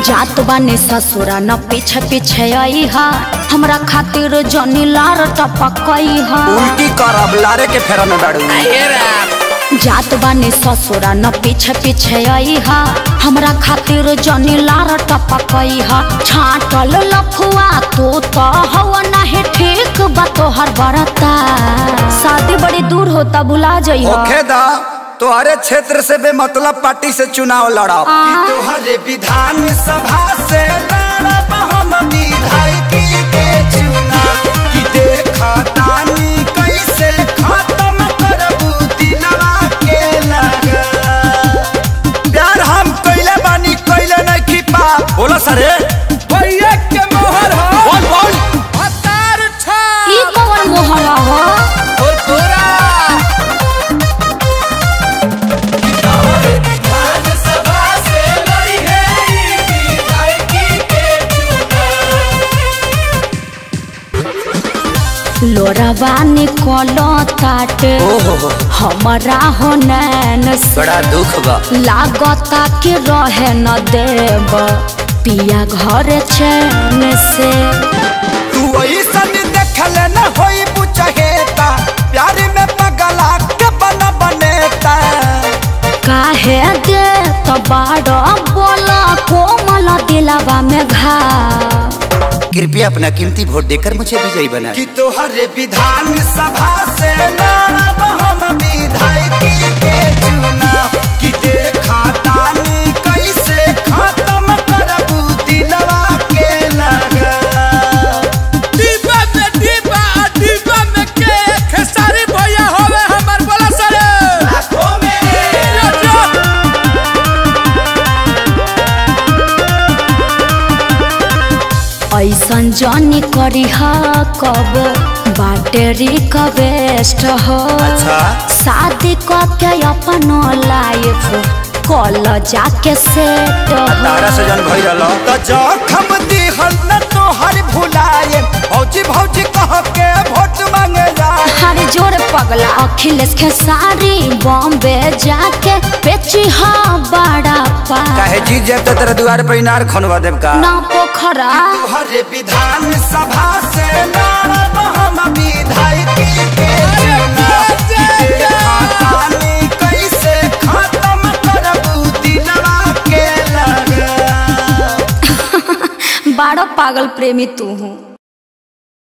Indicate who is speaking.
Speaker 1: जात बानी ससुरा न पीछे पीछे आई हा हमरा खातिर जनी लार टपकई हा
Speaker 2: उल्टी करब लारे के फेरा में डाड़ू।
Speaker 1: जात बानी ससुरा न पीछे पीछे आई हा हमरा खातिर जनी लार टपकई हा छाटल लफुआ तू तो हवा नहीं ठीक बा तोहर बरता शादी बड़ी दूर होता भुला जाई हा
Speaker 2: ओखे दा तोहरे क्षेत्र से बेमतलब पार्टी से चुनाव लड़ब तोहरे विधानसभा से लड़ब हम विधायकी के चुनाव कि देखा तानी कैसे खत्म करबू दिलवा के लगा प्यार हम कइले बानी कइले नहीं की पा बोला सरे भैया के मोहर हो बोल बोल अतार छा
Speaker 1: ई कौन मोहर हो
Speaker 2: ओ तोरा
Speaker 1: लोरावा निकलो ताटे हमारा हो नैन से
Speaker 2: बड़ा दुख बा
Speaker 1: लागता कि रहे न देव पिया घर चैन से
Speaker 2: तू ऐसन देखले न होई बुझहेता प्यार में पगला के बना बनेता
Speaker 1: काहे दे तो बाड़ो बोला कोमल दिलवा में घा
Speaker 2: कृपया अपना कीमती वोट देकर मुझे विजयी बनाएं कि तोहरे विधानसभा से लड़ब हम विधायकी के चुनाव कि देखा तानी कैसे खत्म करबू दिलवा के लगा डिब्बा में के खेसारी भैया होवे हमर बोला सरे लाखों में
Speaker 1: ऐसन जनी करी हा कब बैटरी का बेस्ट हो
Speaker 2: अच्छा
Speaker 1: शादी के अपन लाइफ कॉल जाके सेट
Speaker 2: तारा से जन भई रहलो त जखम दिहल न तोहर भुलाए भौजी भौजी कह के वोट मांगे जा
Speaker 1: हर जोर पगला अखिलेश खेसारी बॉम्बे जाके बेची हा बड़ा पा
Speaker 2: काहे जी जब त तेरे द्वार पे इनार खनवा देब का
Speaker 1: ना पोखरा
Speaker 2: तोहरे विधानसभा से लड़ब हम विधायकी के चुनाव कि देखा तानी कैसे खत्म करबू दिलवा के लगा
Speaker 1: बड़ा पागल प्रेमी तू हूँ।